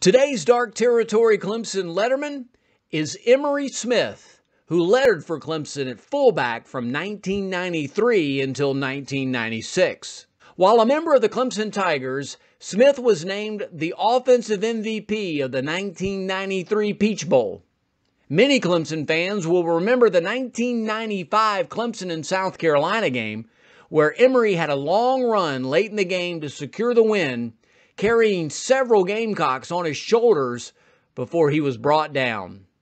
Today's Dark Territory Clemson Letterman is Emory Smith, who lettered for Clemson at fullback from 1993 until 1996. While a member of the Clemson Tigers, Smith was named the offensive MVP of the 1993 Peach Bowl. Many Clemson fans will remember the 1995 Clemson and South Carolina game, where Emory had a long run late in the game to secure the win, carrying several Gamecocks on his shoulders before he was brought down.